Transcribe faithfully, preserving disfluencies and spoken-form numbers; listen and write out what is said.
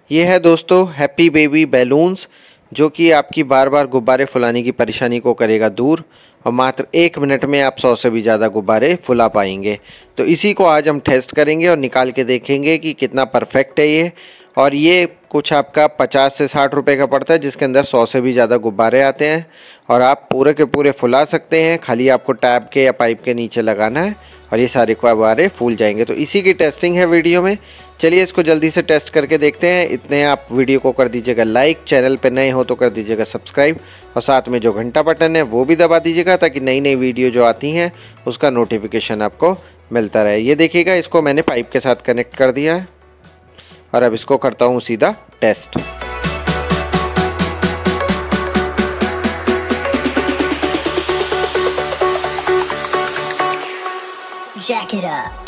ये है दोस्तों हैप्पी बेबी बैलून्स, जो कि आपकी बार बार गुब्बारे फुलाने की परेशानी को करेगा दूर और मात्र एक मिनट में आप सौ से भी ज़्यादा गुब्बारे फुला पाएंगे। तो इसी को आज हम टेस्ट करेंगे और निकाल के देखेंगे कि कितना परफेक्ट है ये। और ये कुछ आपका पचास से साठ रुपए का पड़ता है, जिसके अंदर सौ से भी ज़्यादा गुब्बारे आते हैं और आप पूरे के पूरे फुला सकते हैं। खाली आपको टैप के या पाइप के नीचे लगाना है और ये सारे गुब्बारे फूल जाएंगे। तो इसी की टेस्टिंग है वीडियो में। चलिए इसको जल्दी से टेस्ट करके देखते हैं। इतने आप वीडियो को कर दीजिएगा लाइक, चैनल पे नए हो तो कर दीजिएगा सब्सक्राइब और साथ में जो घंटा बटन है वो भी दबा दीजिएगा, ताकि नई नई वीडियो जो आती हैं उसका नोटिफिकेशन आपको मिलता रहे। ये देखिएगा, इसको मैंने पाइप के साथ कनेक्ट कर दिया है और अब इसको करता हूँ सीधा टेस्ट। Jack it up.